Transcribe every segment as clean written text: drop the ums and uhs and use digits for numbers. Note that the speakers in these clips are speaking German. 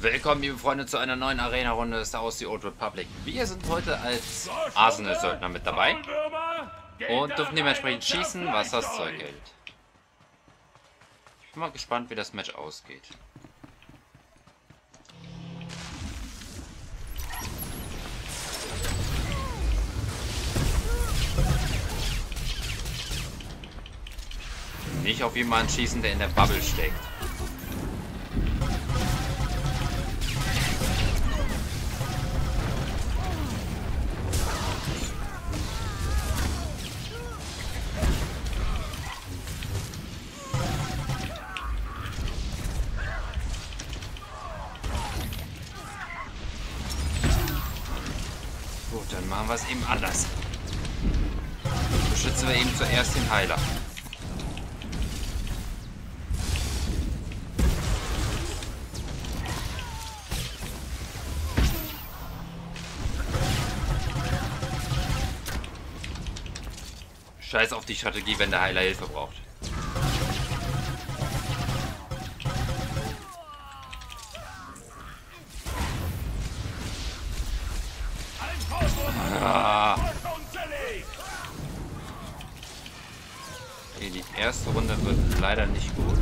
Willkommen, liebe Freunde, zu einer neuen Arena-Runde Star Wars: The Old Republic. Wir sind heute als Arsenal-Söldner mit dabei und dürfen dementsprechend schießen, was das Zeug hält. Ich bin mal gespannt, wie das Match ausgeht. Nicht auf jemanden schießen, der in der Bubble steckt. Gut, dann machen wir es eben anders. Beschützen wir eben zuerst den Heiler. Scheiß auf die Strategie, wenn der Heiler Hilfe braucht. Ah. Okay, die erste Runde wird leider nicht gut.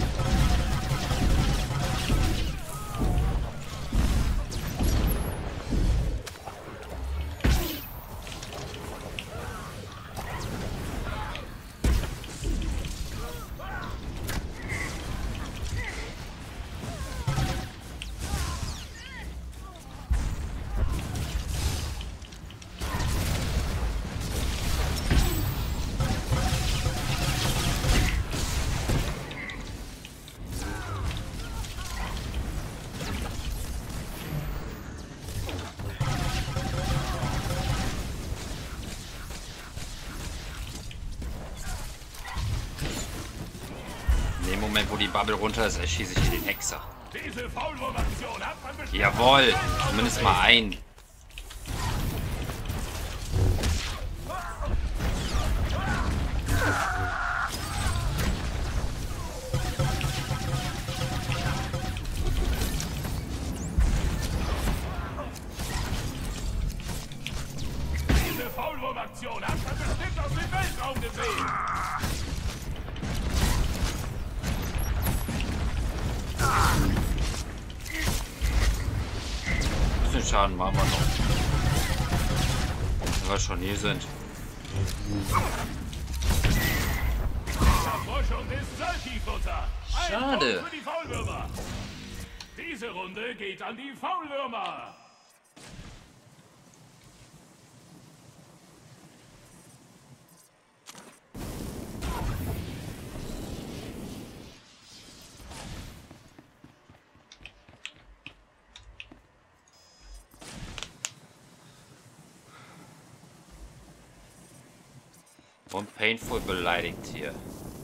Im Moment, wo die Bubble runter ist, erschieße ich hier den Hexer. Jawohl, zumindest mal ein. Diese Faulwurm-Aktion hat man bestimmt aus dem Weltraum gesehen. Bisschen Schaden machen wir noch. Wenn wir schon hier sind. Erforschung ist Salty-Futter. Schade. Für die Faulwürmer. Diese Runde geht an die Faulwürmer. Und Painful beleidigt hier.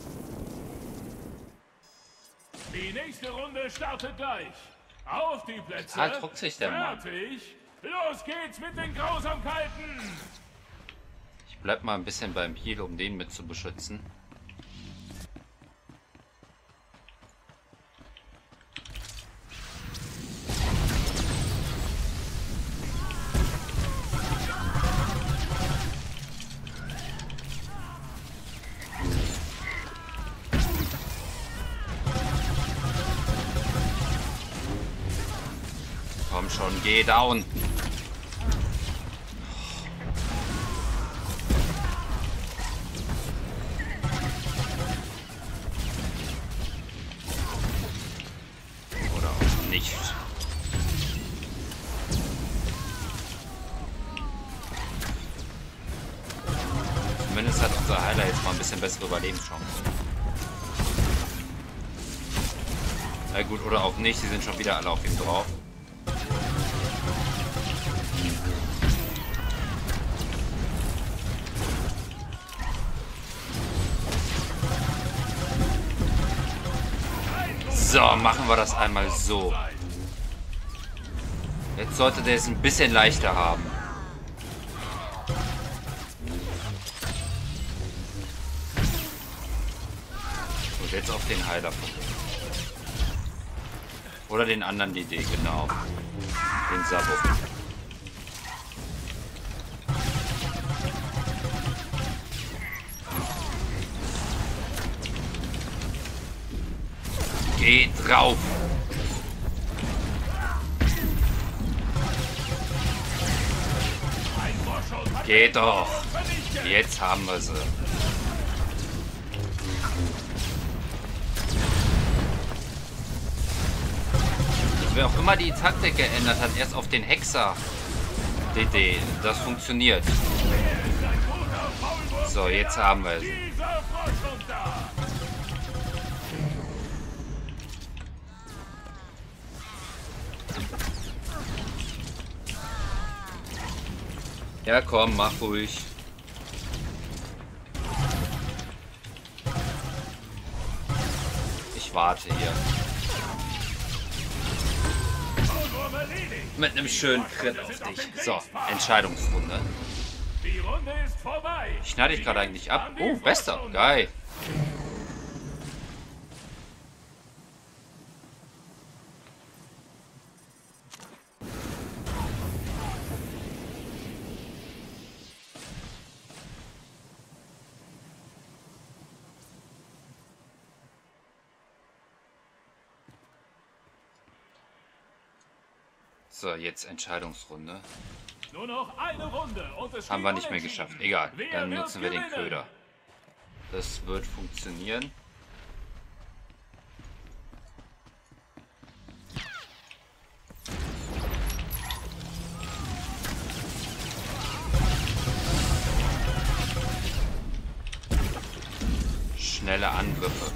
Die nächste Runde startet gleich. Auf die Plätze. Total druckt sich der Mann. Fertig. Los geht's mit den Grausamkeiten. Ich bleib mal ein bisschen beim Heal, um den mit zu beschützen. Komm schon, geh down. Oder auch nicht. Zumindest hat unser Heiler jetzt mal ein bisschen bessere Überlebenschancen. Na gut, oder auch nicht. Sie sind schon wieder alle auf ihm drauf. So, machen wir das einmal so. Jetzt sollte der es ein bisschen leichter haben. Und jetzt auf den Heiler. Oder den anderen DD, genau. Den Sabo. Geht drauf! Geht doch! Jetzt haben wir sie. Wer auch immer die Taktik geändert hat, erst auf den Hexer DD. Das funktioniert. So, jetzt haben wir sie. Ja, komm, mach ruhig. Ich warte hier. Mit einem schönen Crit auf dich. So, Entscheidungsrunde. Die Runde ist vorbei. Schneide ich gerade eigentlich ab? Oh, bester. Geil. So, jetzt Entscheidungsrunde. Nur noch eine Runde und es Haben wir nicht mehr geschafft. Egal, dann Wer nutzen wir den gewinnen? Köder. Das wird funktionieren. Schnelle Angriffe.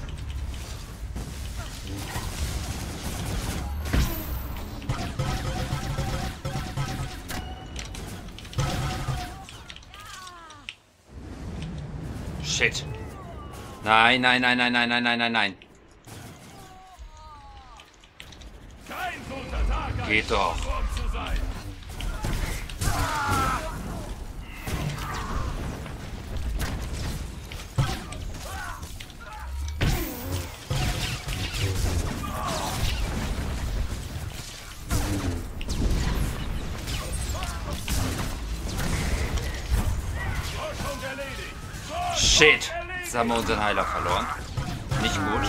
Shit. Nein, nein, nein, nein, nein, nein, nein, nein, nein. Kein guter Tag, ein Geht doch. Faulwurm zu sein. Forschung erledigt. Shit. Jetzt haben wir unseren Heiler verloren. Nicht gut.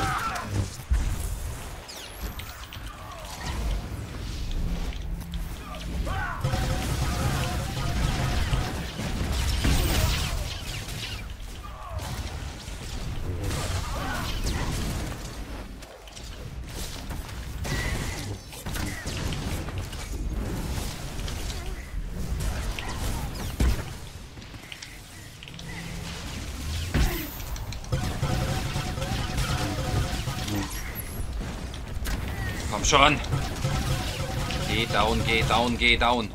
Komm schon. Geh down, geh down, geh down.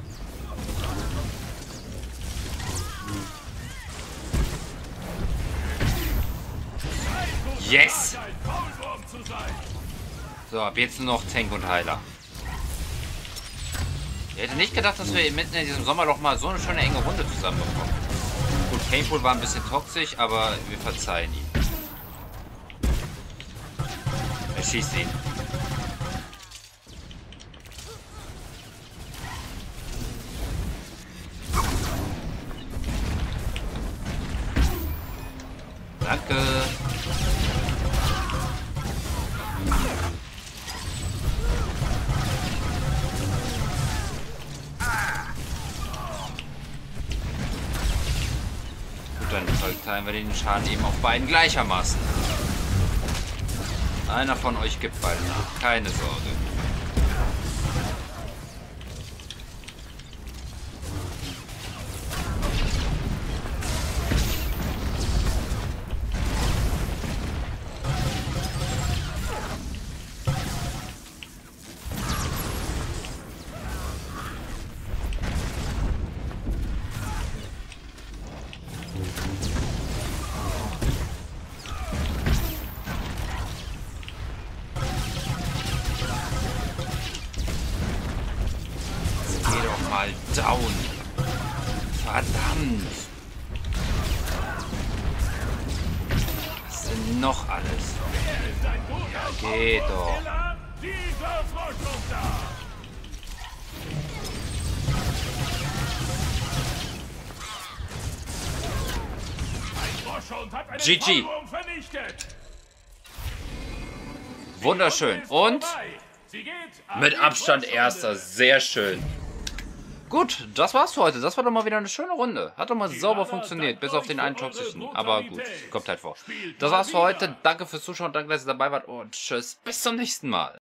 Yes! Ein Faulwurm zu sein. So, ab jetzt nur noch Tank und Heiler. Ich hätte nicht gedacht, dass wir mitten in diesem Sommerloch mal so eine schöne enge Runde zusammenbekommen. Gut, Painful war ein bisschen toxisch, aber wir verzeihen ihn. Er schießt ihn. Danke. Gut, dann verteilen wir den Schaden eben auf beiden gleichermaßen. Einer von euch gibt beiden nach. Keine Sorge. Geh doch mal down. Verdammt. Was denn noch alles? Er ist ein guter Geh doch. Faulwurmskiller. Dieser Forschung da! Ein Froschhund hat einen GG. Faulwurm vernichtet! Wunderschön. Und mit Abstand erster. Sehr schön. Gut, das war's für heute. Das war doch mal wieder eine schöne Runde. Hat doch mal sauber funktioniert, bis auf den einen toxischen. Aber gut, kommt halt vor. Das war's für heute. Danke fürs Zuschauen, danke, dass ihr dabei wart und tschüss, bis zum nächsten Mal.